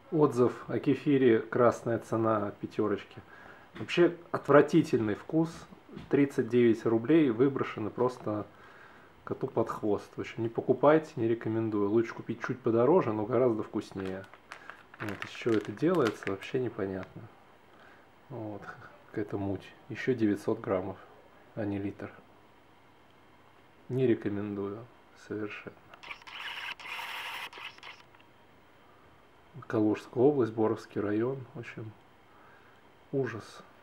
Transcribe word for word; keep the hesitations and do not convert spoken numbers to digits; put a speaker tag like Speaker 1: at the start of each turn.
Speaker 1: Отзыв о кефире «Красная цена» от пятерочки. Вообще отвратительный вкус. тридцать девять рублей выброшены просто коту под хвост. В общем, не покупайте, не рекомендую. Лучше купить чуть подороже, но гораздо вкуснее. Вот, из чего это делается, вообще непонятно. Вот, какая-то муть. Еще девятьсот граммов, а не литр. Не рекомендую совершенно. Калужская область, Боровский район. В общем, ужас.